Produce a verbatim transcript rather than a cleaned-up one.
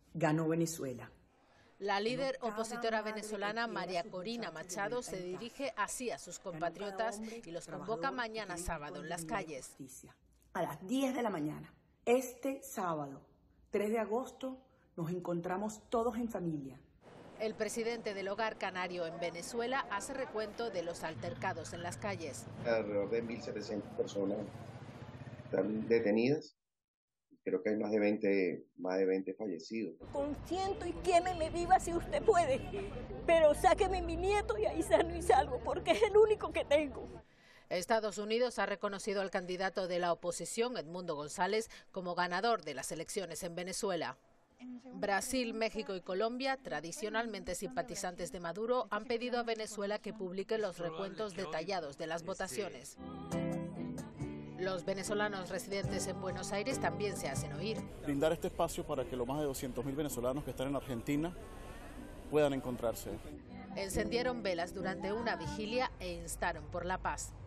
ganó Venezuela. La líder opositora venezolana María Corina Machado se dirige así a sus compatriotas y los convoca mañana sábado en las calles. A las diez de la mañana, este sábado, tres de agosto, nos encontramos todos en familia. El presidente del Hogar Canario en Venezuela hace recuento de los altercados en las calles. Alrededor de mil setecientas personas están detenidas. Creo que hay más de veinte, más de veinte fallecidos. Consiento y quémeme viva si usted puede, pero sáqueme mi nieto y ahí sano y salvo, porque es el único que tengo. Estados Unidos ha reconocido al candidato de la oposición, Edmundo González, como ganador de las elecciones en Venezuela. Brasil, México y Colombia, tradicionalmente simpatizantes de Maduro, han pedido a Venezuela que publique los recuentos detallados de las votaciones. Los venezolanos residentes en Buenos Aires también se hacen oír. Brindar este espacio para que los más de doscientos mil venezolanos que están en Argentina puedan encontrarse. Encendieron velas durante una vigilia e instaron por la paz.